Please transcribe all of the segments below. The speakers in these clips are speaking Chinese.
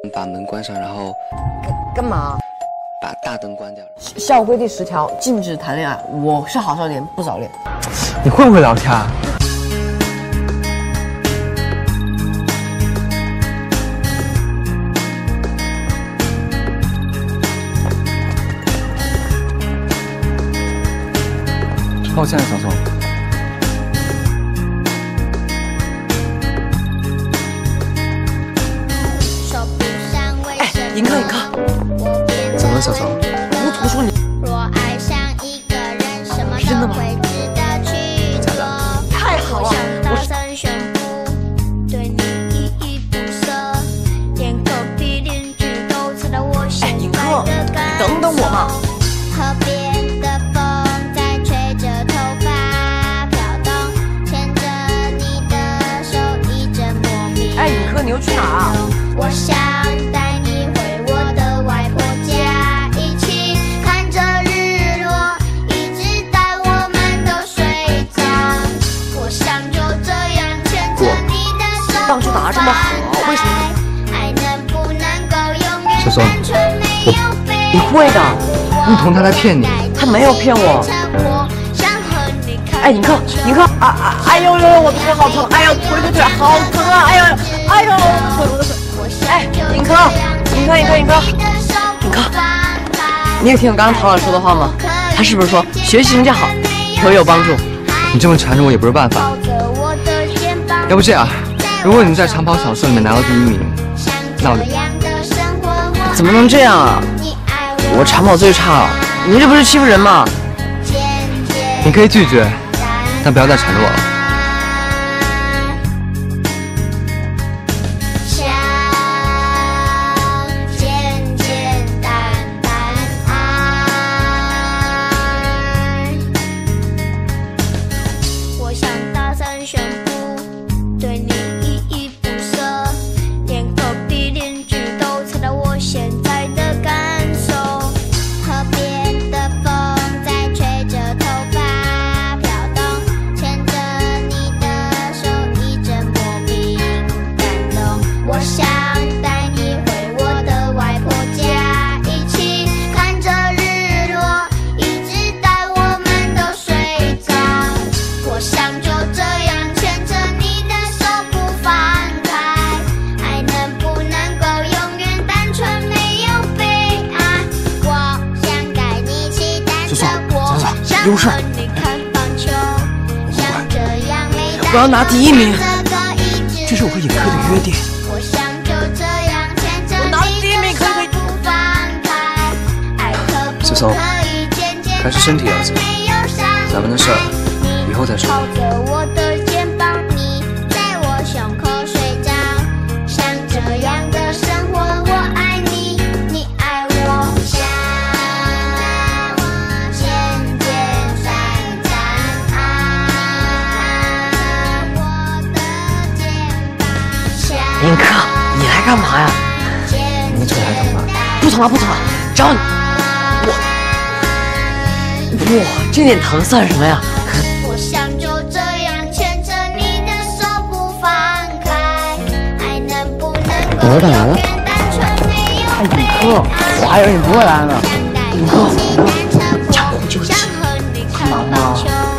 把门关上，然后干嘛？ 把大灯关掉。 校规第10条，禁止谈恋爱。我是好少年，不早恋。 你会不会聊天啊？抱歉，小宋。 迎客，迎客。 怎么了，小宋？ 我怎么说你？是真的吗？ 假的。 太好了，我是。哎，迎客，你等等我嘛。哎，迎客，你又去哪儿啊？ 我想带你回我的外婆家，一起看着日落，一直到我们都睡着。我想就这样牵着你的手， 棒球打得这么好，为什么？ 爱能不能够永远小宋， 你会的。 你同他在骗你。 他没有骗我。哎，迎客，迎客啊！哎呦呦，我的腿好疼！哎呦，腿，好疼啊！哎呦，哎呦，我的腿！哎，迎客，迎客，你有听我刚刚陶老师说的话吗？他是不是说学习成绩好，对我有帮助？ 你这么缠着我也不是办法。要不这样，如果你在长跑小社里面拿到第1名，那我就…… 怎么能这样啊？我长跑最差了，你这不是欺负人吗？ 你可以拒绝，但不要再缠着我了。 有事。 我要拿第1名， 这是我和尹科的约定。 我拿第1名，可以。 小宋，还是身体要紧，咱们的事儿以后再说。 迎客，你来干嘛呀？ 你腿还疼吗？ 不疼了，只要你哇，这点疼算什么呀？ 我想就这样牵着你的手不放开，爱能不能够永远单纯没有悲哀。 我还以为你不会来呢。迎客，抢红酒机，太忙了。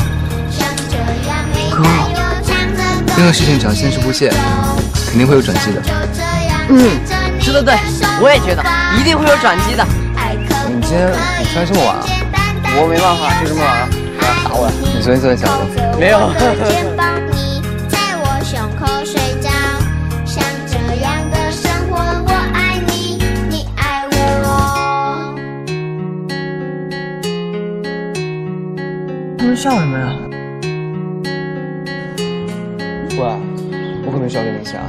哥，任何事情只要坚持不懈，肯定会有转机的。 说得对，我也觉得一定会有转机的。 你今天比赛这么晚啊？ 我没办法，就这么晚了，打我了。 你昨天做的饺子？没有。 他们笑什么呀？ 喂，我可没少给你想。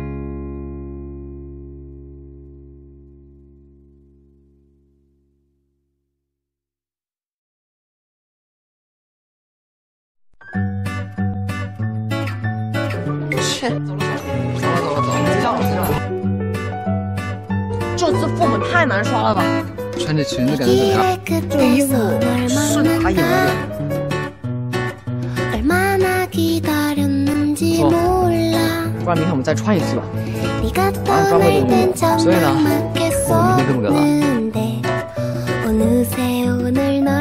切，走了，这次副本太难刷了吧？ 穿这裙子感觉怎么样？ 这衣服顺滑有点。 不错。 不然明天我们再穿一次吧。马上抓回这个运动。所以呢，我们明天这么个了。